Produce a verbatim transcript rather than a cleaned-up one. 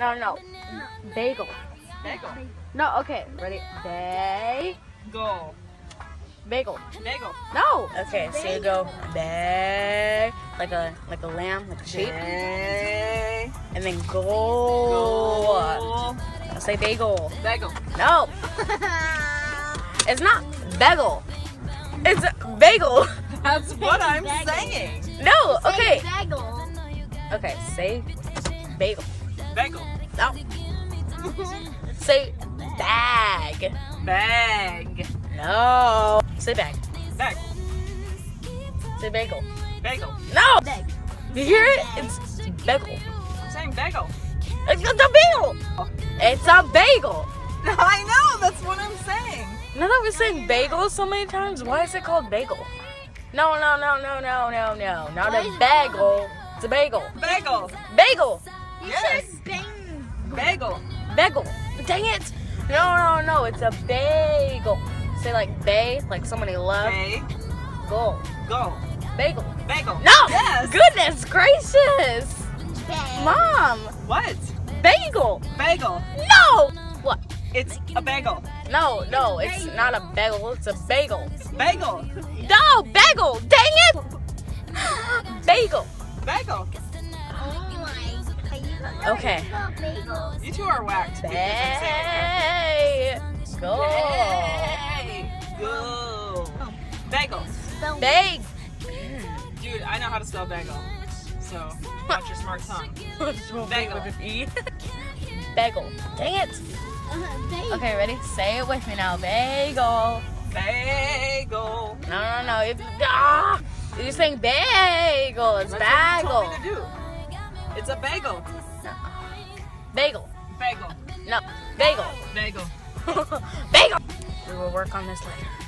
No, no. Bagel. Bagel. No, okay. Ready? Bay. Go. Bagel. Bagel. No. Okay, so you go bay, like a like a lamb, like a sheep, Bay. and then go. Go. Say bagel. Bagel. No. It's not bagel. It's bagel. That's what I'm saying. No. Okay. Bagel. Okay. Say bagel. Bagel. No. Say bag. Bag. No. Say bag. Bag. Say bagel. Bagel. No. Bag. You hear it? It's bagel. I'm saying bagel. It's a bagel. It's a bagel. I know. That's what I'm saying. Now that we're saying bagel so many times, why is it called bagel? No, no, no, no, no, no, no. Not Why a is it bagel. It's a bagel. Bagel. Bagel. You Yes. said bang. Bagel. Bagel. Dang it. No, no, no. It's a bagel. Say like bay, like someone you love. Bay. Go. Go. Bagel. Bagel. No. Yes. Goodness gracious. Bang. Mom. What? Bagel. Bagel. No. What? It's a bagel. No, no. It's not a bagel. It's a bagel. Bagel. No, bagel. Dang it. Bagel. Bagel. Oh my. You Okay. Bagel. You two are whacked. because I'm saying it. Bagel. Hey. Go. Bagel. Bag. Dude, I know how to spell bagel. So, watch your smart tongue. Bagel. With an E. Bagel. Dang it. Bagel. Okay, ready? Say it with me now. Bagel. Bagel. No, no, no. If, ah, you're saying bagel. It's That's what you told bagel. me to do. It's a bagel. Bagel. Bagel. No. Bagel. Bagel. Bagel. We will work on this later.